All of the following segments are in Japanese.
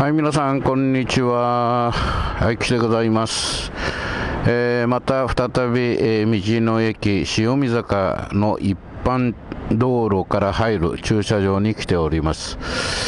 はい、皆さん、こんにちは。はい、来でございます。また再び、道の駅塩見坂の一般道路から入る駐車場に来ております。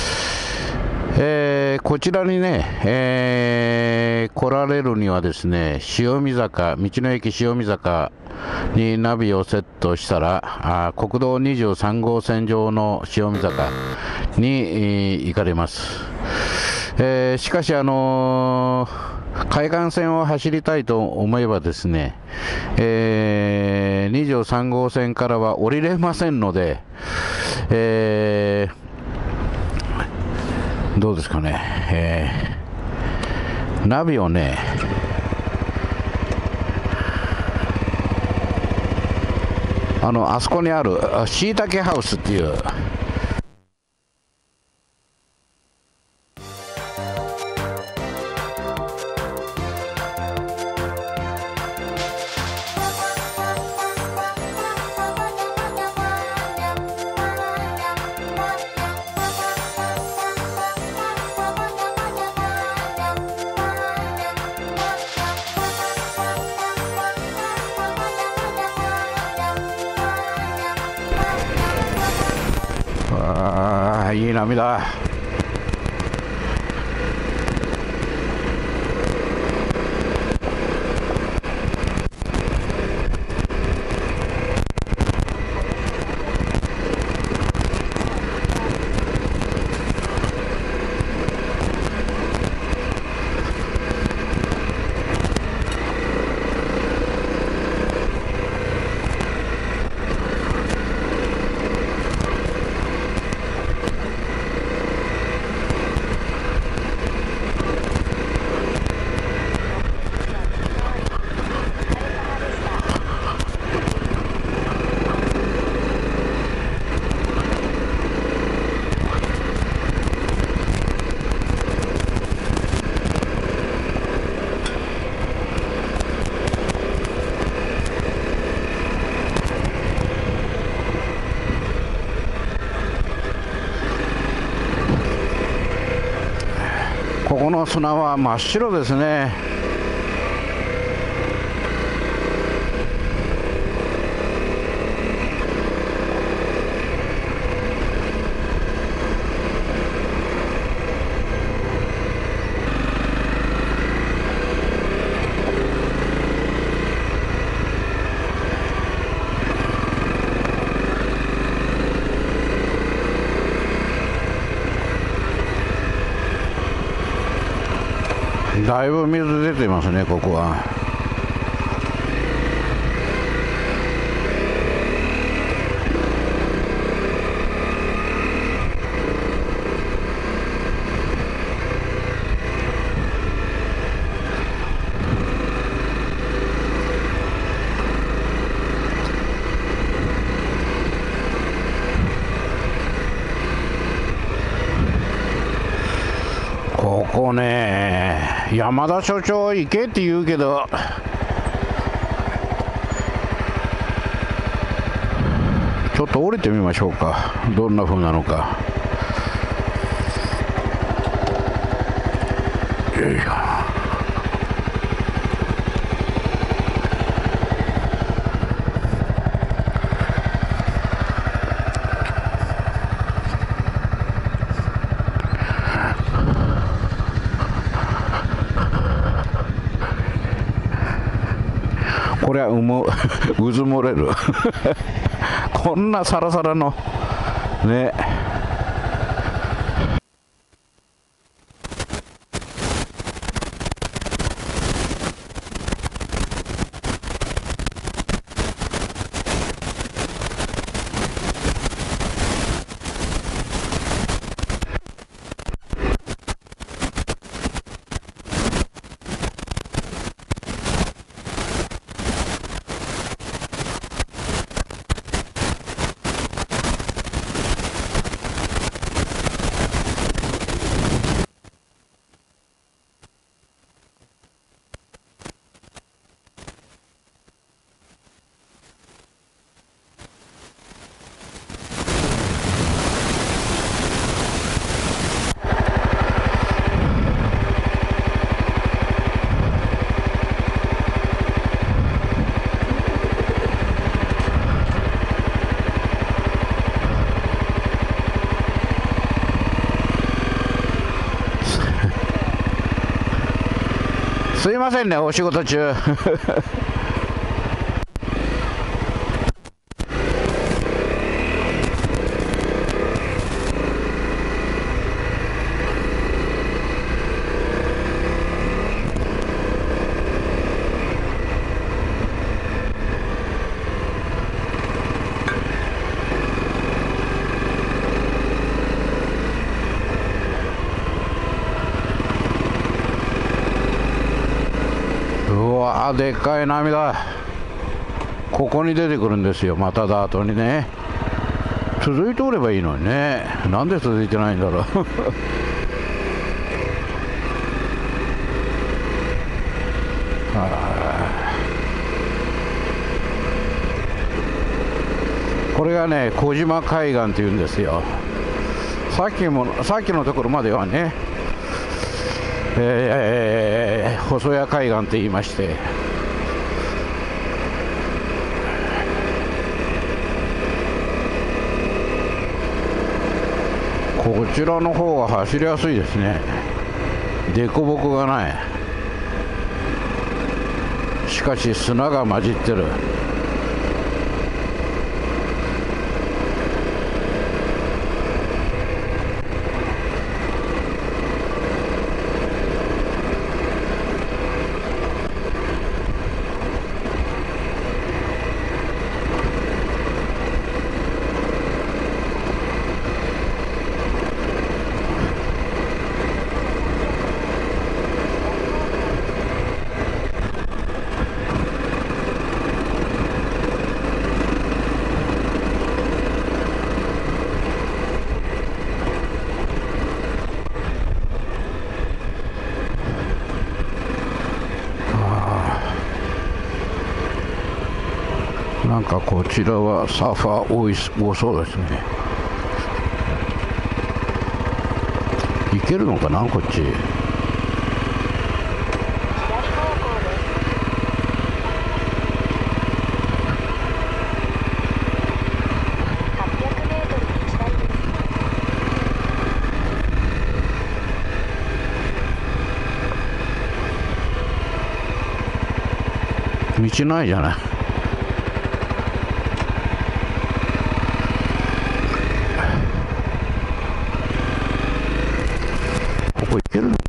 こちらにね、来られるにはですね、塩見坂、道の駅塩見坂にナビをセットしたら、国道23号線上の塩見坂に行かれます。しかし、海岸線を走りたいと思えばですね、23号線からは降りれませんので、どうですかね、ナビをね、あそこにあるしいたけハウスっていう、いい波だ。ここの砂は真っ白ですね。だいぶ水出てますね、ここは。ここね、山田所長行けって言うけど、ちょっと降りてみましょうか。どんな風なのか。よいしょ。これはうずもれるこんなサラサラのね。 すいませんね、お仕事中。うわー、でっかい波だ。ここに出てくるんですよ、またダートにね。続いておればいいのにね、なんで続いてないんだろう。これがね、小島海岸っていうんですよ。さっきのところまではね、細谷海岸って言いまして、こちらの方が走りやすいですね。凸凹がない。しかし砂が混じってる。なんかこちらはサーファー多そうですね。行けるのかな、こっち。道ないじゃない。ここ行けるの？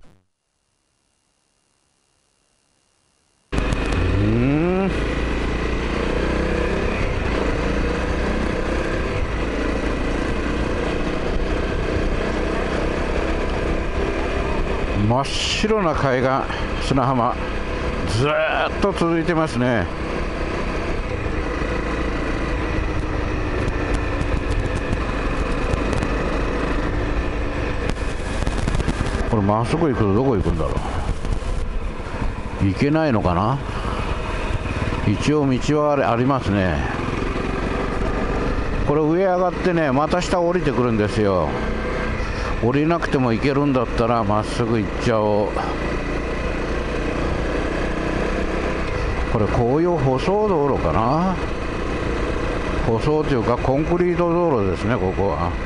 真っ白な海岸、砂浜、ずーっと続いてますね。これまっすぐ行くとどこ行くんだろう。行けないのかな。一応道はありますね。これ上上がってね、また下降りてくるんですよ。降りなくても行けるんだったらまっすぐ行っちゃおう。これこういう舗装道路かな。舗装というかコンクリート道路ですね、ここは。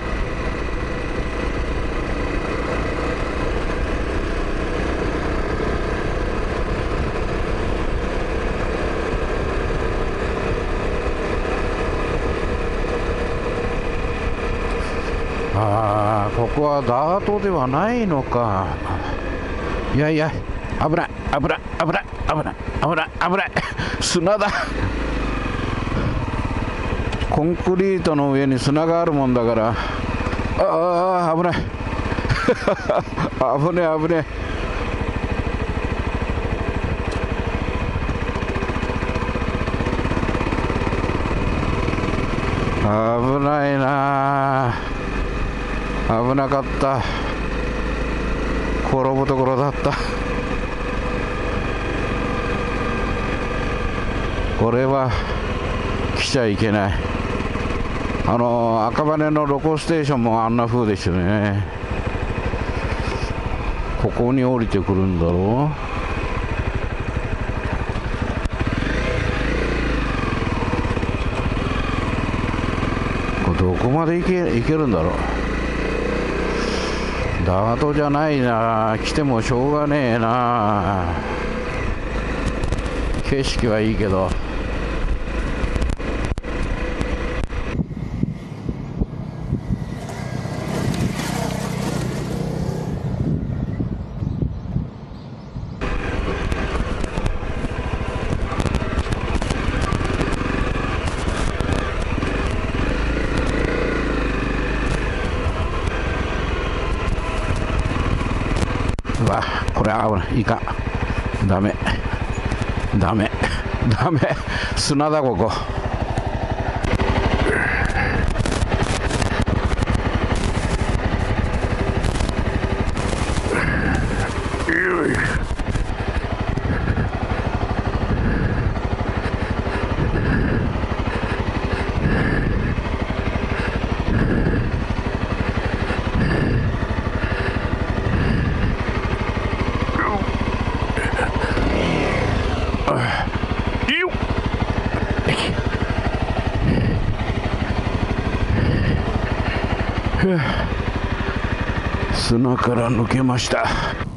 ここはダートではないのか。いやいや、危ない危ない危ない危ない危ない危ない砂だ。コンクリートの上に砂があるもんだから、ああ危ない。危ね危ね。危ないな、危なかった。転ぶところだった。これは来ちゃいけない。赤羽のロコステーションもあんな風でしたね。ここに降りてくるんだろう。これどこまで行けるんだろう。ダートじゃないな、来てもしょうがねえな。 景色はいいけど。うわ、これ危ない、いかん、ダメダメダメ、砂だここ。砂から抜けました。